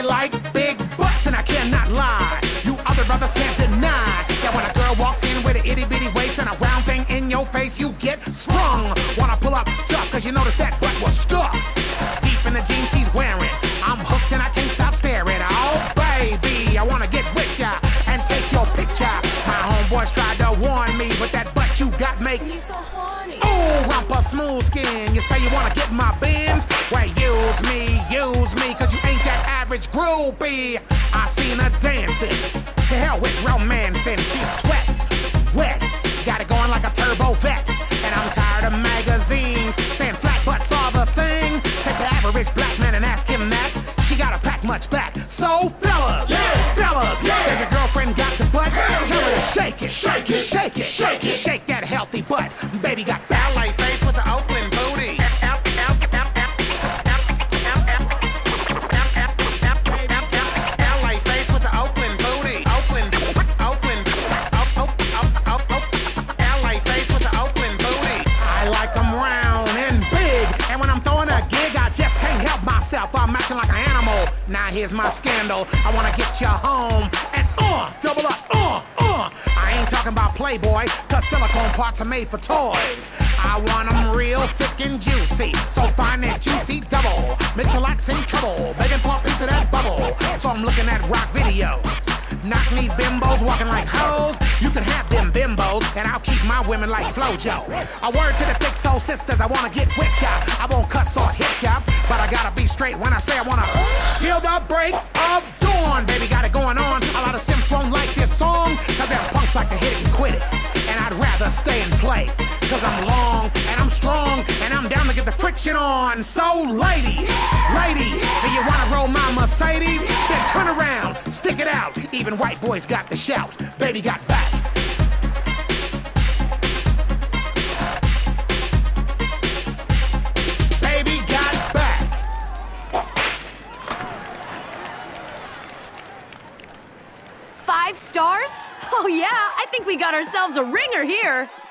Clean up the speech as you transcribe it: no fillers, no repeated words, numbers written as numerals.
like big butts and I cannot lie. You other brothers can't deny that when a girl walks in with an itty bitty waist and a round thing in your face, you get sprung. Wanna pull up tough cause you notice that butt was stuffed deep in the jeans she's wearing. I'm hooked and I can't stop staring. Oh baby, I wanna get with ya and take your picture. My homeboys tried to warn me, but that butt you got makes me so horny. Ooh, rumpa smooth skin. You say you wanna get my bins? Well, use me, cause you ain't that average groupie. I seen her dancing, to hell with romancing. She's sweat, wet, got it going like a turbo vet. And I'm tired of magazines saying flat butts are the thing. Take the average black man and ask him that. She gotta pack much back. So fellas, fellas, if your girlfriend got the butt, tell her to shake it, shake it, shake it, shake it, shake that healthy butt. Baby got ballet face with the Oakland booty. I'm acting like an animal. Now here's my scandal. I wanna get you home and double up, I ain't talking about Playboy, cause silicone parts are made for toys. I want them real thick and juicy, so find that juicy double. Mitchell's in trouble, begging for a piece of that bubble. So I'm looking at rock videos. Knock-knee bimbos walking like hoes. You can have them bimbos, and I'll keep my women like Flojo. A word to the thick soul sisters, I wanna get with ya. I won't cuss or hit ya, but I gotta be straight when I say I wanna till the break of dawn. Baby got it going on. A lot of simps won't like this song, cause them punks like to hit it and quit it. And I'd rather stay and play, cause I'm long and I'm strong and I'm down to get the friction on. So ladies, do you wanna roll my Mercedes? Then turn around, stick it out. Even white boys got the shout. Baby got back. Baby got back. 5 stars? Oh yeah, I think we got ourselves a ringer here.